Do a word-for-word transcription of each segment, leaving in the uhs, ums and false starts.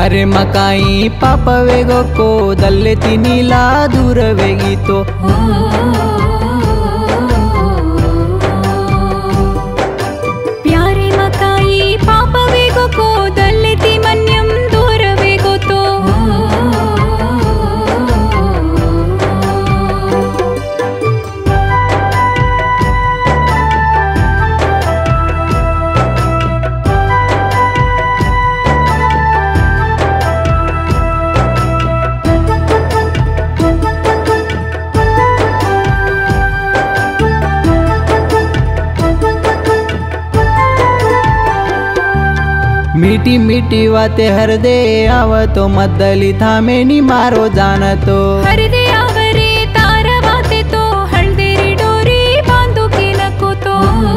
प्यारे मकाई पाप वेगो को दल्ले तिनीला दूर वेगी तो प्यारे मकाई पाप वेगो को दल्ले ति मन्यम दूर वेगो तो मीठी मीठी बातें हृदय आवतो मद्दली थामे नी मारो जानतो हृदय आवरे तारा बाते तो हळदेरी डोरी बांधो की नको तो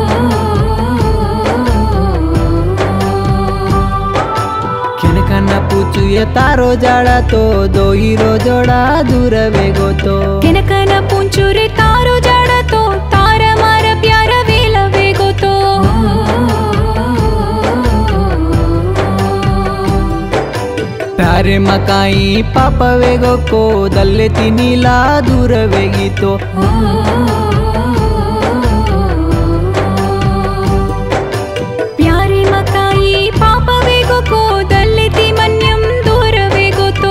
किनकना पूछू ये तारो जाड़ा तो दो हीरो जोड़ा दूर वेगो तो किनकना पूछू रे तारो जाड़ा तो तारा मारा प्यारा वेला वेगो तो प्यारे मकाई पाप वेगो को दल्ले तिनीला दूर वेगी तो प्यारे मकाई पाप वेगो को दल्ले ति मन्यम दूर वेगो तो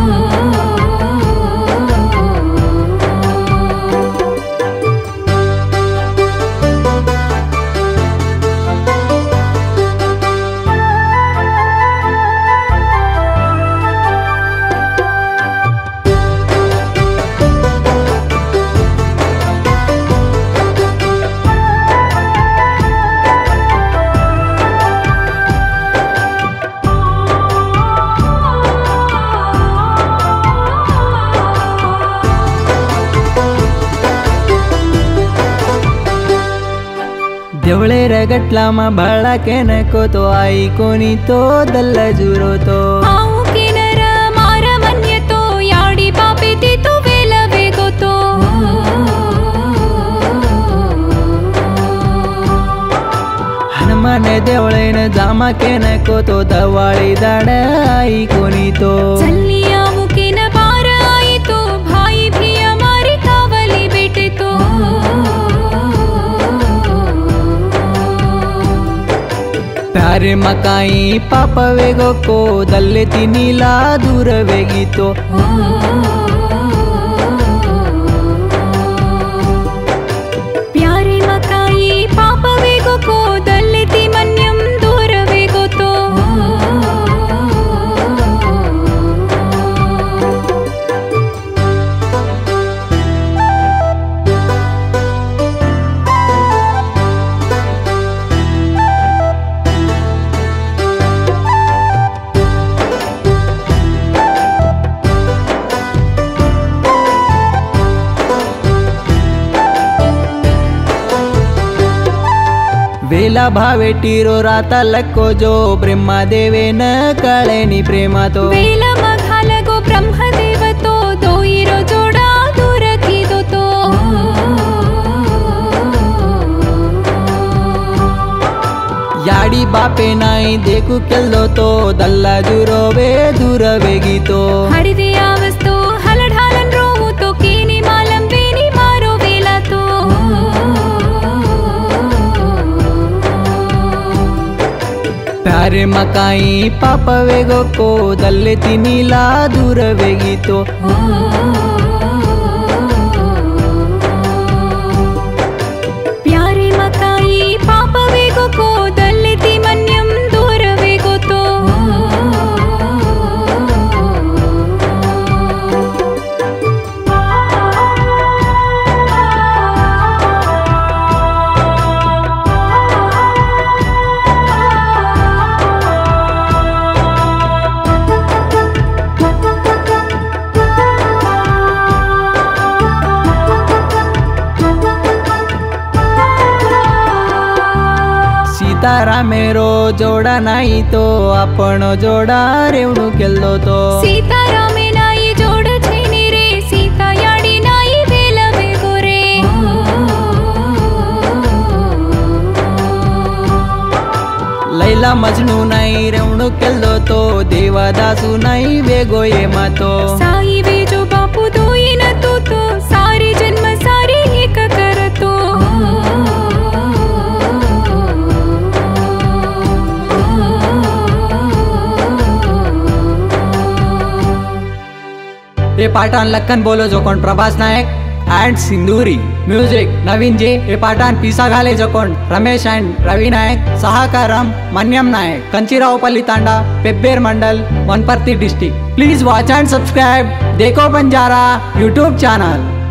देवळे रगटला मा भाळा के नको तो आई कोणी तो दल्ला जुरो तो आऊ केनर मारा मन्य तो याडी पापे ते तो वेला वेगो तो हनुमान देवळेन जामा के नको तो दवाळी दाड आई कोणी तो चलिया मुकेन बार आई तो भाई भी हमारी कावली बेटे तो प्यारे मकाई पाप वेगो को दल्ले तिनीला दूर वेगी तो प्यारे मकाई पाप वेगो को दल्ले ति मन्यम दूर वेगो तो वेला भावे टीरो राता लक्को जो ब्रह्मा देवे न कळेनी प्रेमा तो वेला मघालगो ब्रह्मदेव तो दोईरो जोड़ा दूर कीदो तो याडी बापे नाई देखू केल्लो तो दल्ला जुरो वे दूर वेगी तो हरिदे आवस्तो हलढालन रोवु तो केनी मालम वेनी मारो वेला तो प्यारे मकाई पाप वेगो को दल्ले तिनीला दूर वेगी तो प्यारे मकाई पाप वेगो को दल्ले ति मन्यम दूर वेगो तो सीतारामेरो जोड़ा नाही तो आपण जोड़ा रेवणू केल्लो तो सीतारामे नाई जोड़ छेनी रे सीता याडी नाई वेला वेगो रे लैला मजनू नाई रेवणू केल्लो तो देवदासु नहीं वेगो ये मतो साई वे जो बापू दो ये न तो तो सारे जन्म सारे एक करतो ये पाठान लक्कन बोलो जो कोण प्रभास नायक एंड सिंधूरी म्यूजिक नवीन जे ये पाठान पीसा घाले जो कोण रमेश एंड रवि नायक सहाकारम Manyam Naik Kanchiraopalli Thanda Pebbair mandal Wanaparthy district please watch and subscribe देखो बंजारा यूट्यूब चैनल।